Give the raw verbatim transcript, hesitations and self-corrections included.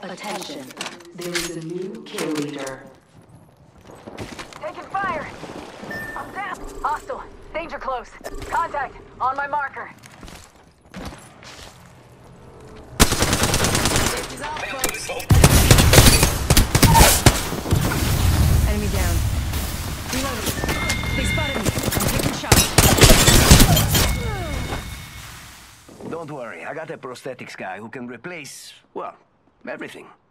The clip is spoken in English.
Attention, there is a new kill leader. Taking fire! I'm down! Hostile. Danger close. Contact. On my marker. Safety's off, folks. Enemy down. Reloading. They spotted me. I'm taking shots. Don't worry, I got a prosthetics guy who can replace, well, everything.